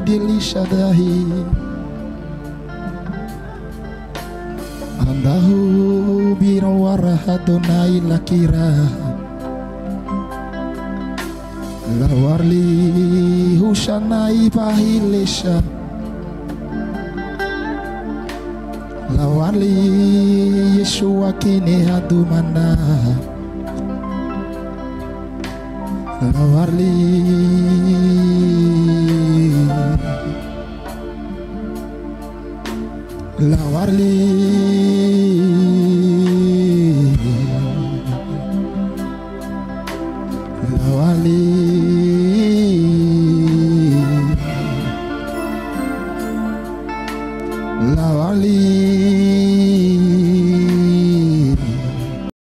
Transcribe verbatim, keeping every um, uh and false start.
dilishadahi andahu birawarahatonai lakira lawarli hushanai pahilesha lawarli Yeshua kini hadumana lawarli lawarli